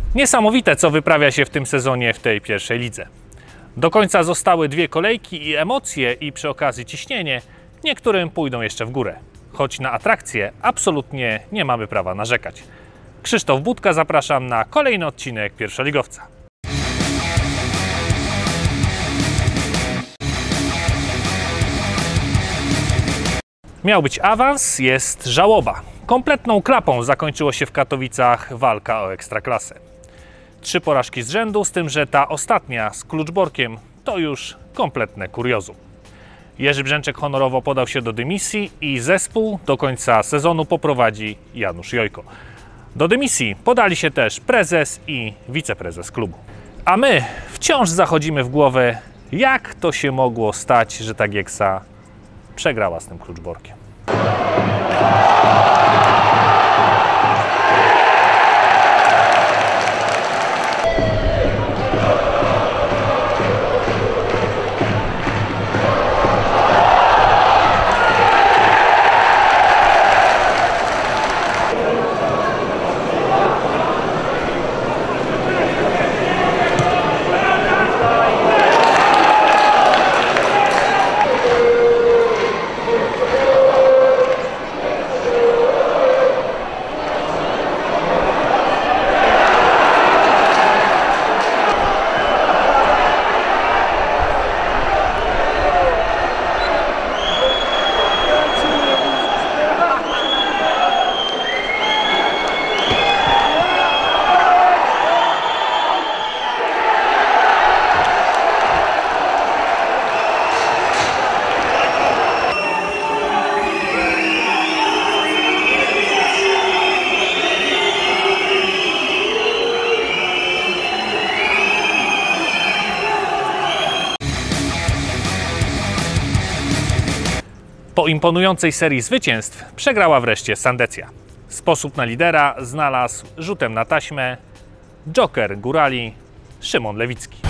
Niesamowite, co wyprawia się w tym sezonie w tej pierwszej lidze. Do końca zostały 2 kolejki i emocje i przy okazji ciśnienie niektórym pójdą jeszcze w górę. Choć na atrakcje absolutnie nie mamy prawa narzekać. Krzysztof Budka, zapraszam na kolejny odcinek Pierwszoligowca. Miał być awans, jest żałoba. Kompletną klapą zakończyło się w Katowicach walka o Ekstraklasę. 3 porażki z rzędu, z tym, że ta ostatnia z Kluczborkiem to już kompletne kuriozum. Jerzy Brzęczek honorowo podał się do dymisji i zespół do końca sezonu poprowadzi Janusz Jojko. Do dymisji podali się też prezes i wiceprezes klubu. A my wciąż zachodzimy w głowę, jak to się mogło stać, że ta Gieksa przegrała z tym Kluczborkiem. Po imponującej serii zwycięstw przegrała wreszcie Sandecja. Sposób na lidera znalazł rzutem na taśmę Joker Górali Szymon Lewicki.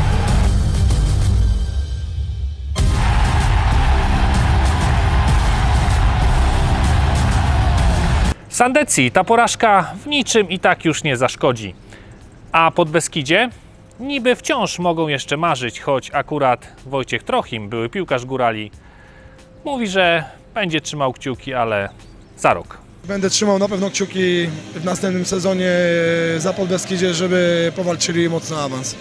Sandecji ta porażka w niczym i tak już nie zaszkodzi. A Podbeskidzie niby wciąż mogą jeszcze marzyć, choć akurat Wojciech Trochim, były piłkarz Górali, mówi, że będzie trzymał kciuki, ale za rok. Będę trzymał na pewno kciuki w następnym sezonie za Podbeskidzie, żeby powalczyli mocno awans.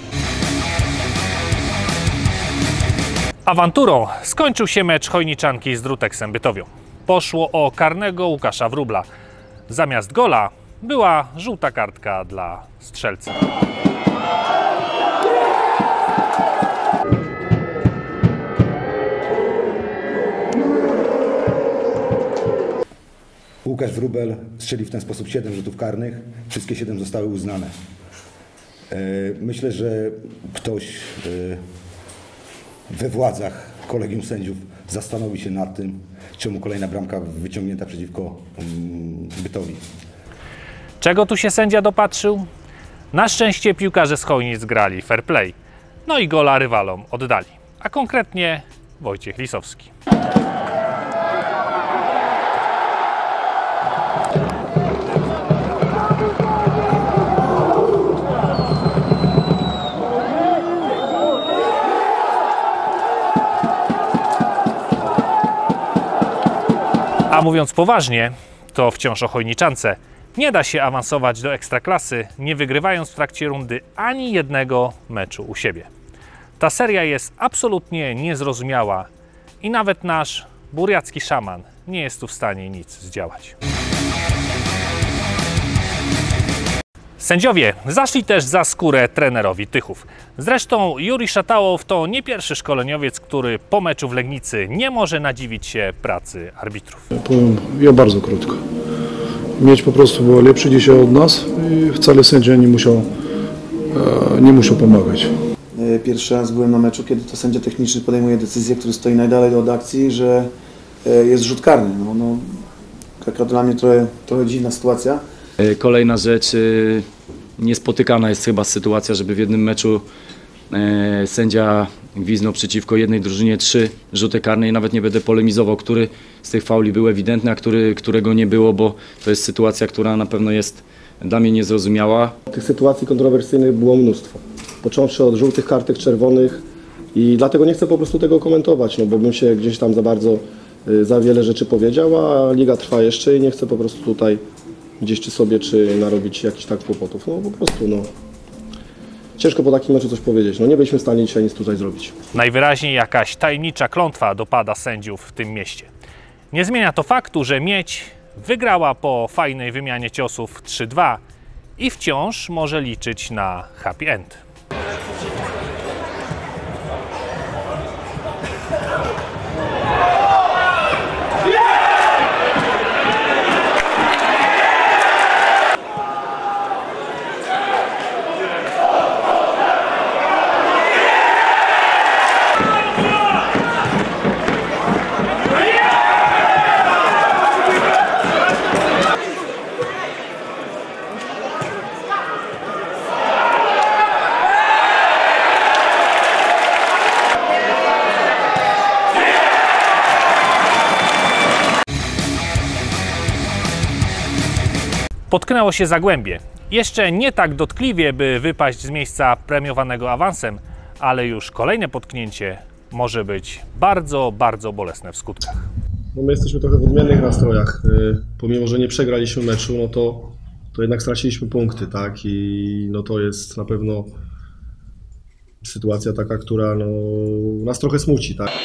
Awanturą skończył się mecz Chojniczanki z Druteksem Bytowią. Poszło o karnego Łukasza Wróbla. Zamiast gola była żółta kartka dla strzelca. Łukasz Wróbel strzelił w ten sposób 7 rzutów karnych, wszystkie 7 zostały uznane. Myślę, że ktoś we władzach kolegium sędziów zastanowi się nad tym, czemu kolejna bramka wyciągnięta przeciwko Bytowi. Czego tu się sędzia dopatrzył? Na szczęście piłkarze z Chojnic grali fair play, no i gola rywalom oddali, a konkretnie Wojciech Lisowski. A mówiąc poważnie, to wciąż o Chojniczance. Nie da się awansować do Ekstraklasy, nie wygrywając w trakcie rundy ani jednego meczu u siebie. Ta seria jest absolutnie niezrozumiała i nawet nasz burjacki szaman nie jest tu w stanie nic zdziałać. Sędziowie zaszli też za skórę trenerowi Tychów. Zresztą Juri Szatałow to nie pierwszy szkoleniowiec, który po meczu w Legnicy nie może nadziwić się pracy arbitrów. Powiem ja bardzo krótko. Mieć po prostu było lepszy dzisiaj od nas i wcale sędzia nie musiał pomagać. Pierwszy raz byłem na meczu, kiedy to sędzia techniczny podejmuje decyzję, który stoi najdalej od akcji, że jest rzut karny. Taka dla mnie trochę dziwna sytuacja. Kolejna rzecz, niespotykana jest chyba sytuacja, żeby w jednym meczu sędzia gwizdnął przeciwko jednej drużynie 3 rzuty karne i nawet nie będę polemizował, który z tych fauli był ewidentny, a którego nie było, bo to jest sytuacja, która na pewno jest dla mnie niezrozumiała. Tych sytuacji kontrowersyjnych było mnóstwo, począwszy od żółtych kartek, czerwonych i dlatego nie chcę po prostu tego komentować, no bo bym się gdzieś tam za wiele rzeczy powiedział, a liga trwa jeszcze i nie chcę po prostu tutaj gdzieś czy sobie, czy narobić jakichś tak kłopotów. No po prostu, no. Ciężko po takim meczu coś powiedzieć. No nie byliśmy w stanie dzisiaj nic tutaj zrobić. Najwyraźniej jakaś tajemnicza klątwa dopada sędziów w tym mieście. Nie zmienia to faktu, że Miedź wygrała po fajnej wymianie ciosów 3-2 i wciąż może liczyć na happy end. Potknęło się Zagłębie. Jeszcze nie tak dotkliwie, by wypaść z miejsca premiowanego awansem, ale już kolejne potknięcie może być bardzo, bardzo bolesne w skutkach. No my jesteśmy trochę w odmiennych nastrojach. Pomimo, że nie przegraliśmy meczu, no to jednak straciliśmy punkty, tak? I no to jest na pewno sytuacja taka, która no, nas trochę smuci, tak?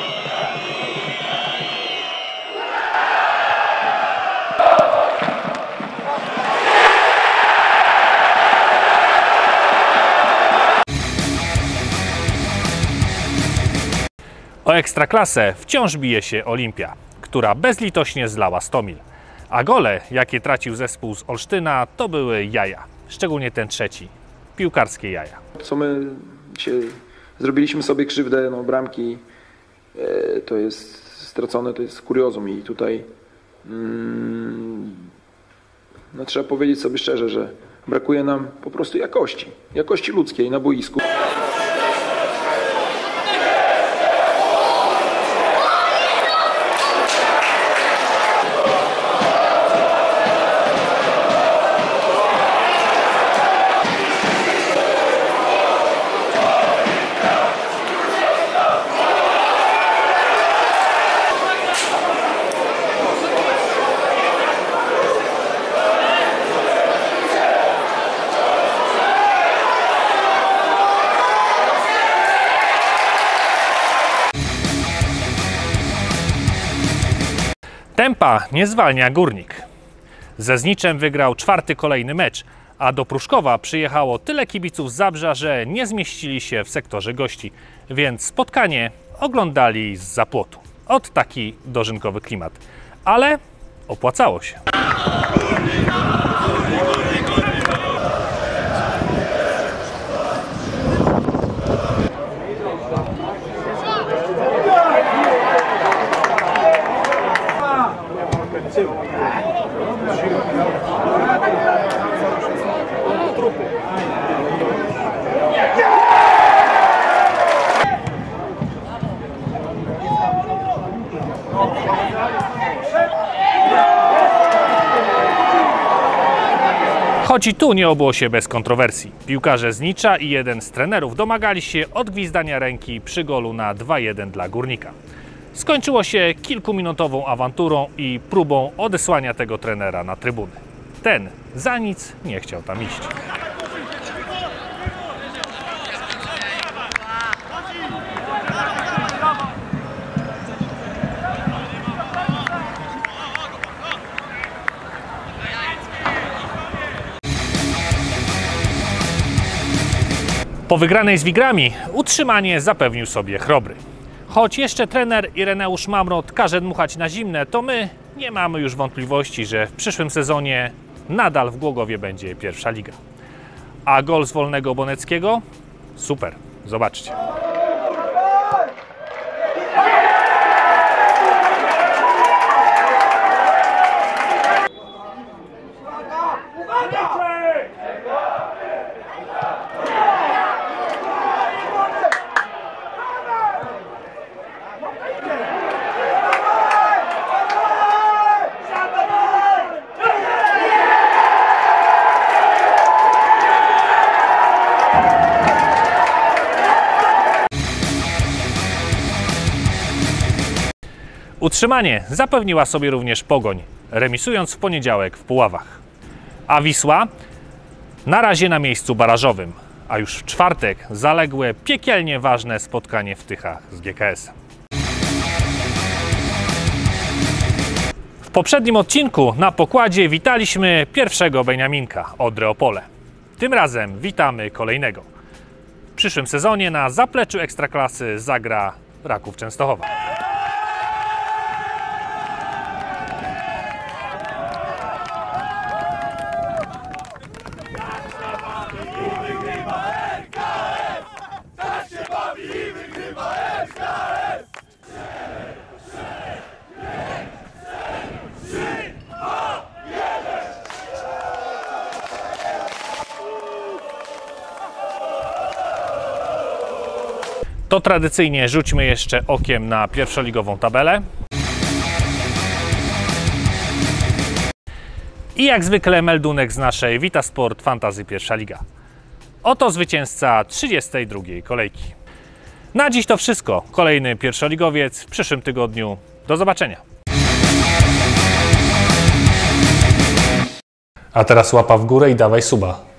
O Ekstraklasę wciąż bije się Olimpia, która bezlitośnie zlała Stomil. A gole, jakie tracił zespół z Olsztyna, to były jaja. Szczególnie ten trzeci. Piłkarskie jaja. Co my dzisiaj zrobiliśmy sobie krzywdę, no bramki to jest stracone, to jest kuriozum i tutaj no, trzeba powiedzieć sobie szczerze, że brakuje nam po prostu jakości ludzkiej na boisku. Tempa nie zwalnia Górnik. Ze Zniczem wygrał 4. kolejny mecz, a do Pruszkowa przyjechało tyle kibiców z Zabrza, że nie zmieścili się w sektorze gości, więc spotkanie oglądali zza płotu. Ot taki dożynkowy klimat. Ale opłacało się. Choć i tu nie obyło się bez kontrowersji. Piłkarze Znicza i jeden z trenerów domagali się odgwizdania ręki przy golu na 2-1 dla Górnika. Skończyło się kilkuminutową awanturą i próbą odesłania tego trenera na trybuny. Ten za nic nie chciał tam iść. Po wygranej z Wigrami utrzymanie zapewnił sobie Chrobry. Choć jeszcze trener Ireneusz Mamrot każe dmuchać na zimne, to my nie mamy już wątpliwości, że w przyszłym sezonie nadal w Głogowie będzie pierwsza liga. A gol z wolnego Boneckiego? Super, zobaczcie. Utrzymanie zapewniła sobie również Pogoń, remisując w poniedziałek w Puławach. A Wisła na razie na miejscu barażowym, a już w czwartek zaległe piekielnie ważne spotkanie w Tychach z GKS-em. W poprzednim odcinku na pokładzie witaliśmy pierwszego Beniaminka, Odrę Opole. Tym razem witamy kolejnego. W przyszłym sezonie na zapleczu Ekstraklasy zagra Raków Częstochowa. To tradycyjnie rzućmy jeszcze okiem na pierwszoligową tabelę. I jak zwykle meldunek z naszej Vitasport Fantasy Pierwsza Liga. Oto zwycięzca 32. kolejki. Na dziś to wszystko. Kolejny pierwszoligowiec w przyszłym tygodniu. Do zobaczenia. A teraz łapa w górę i dawaj suba.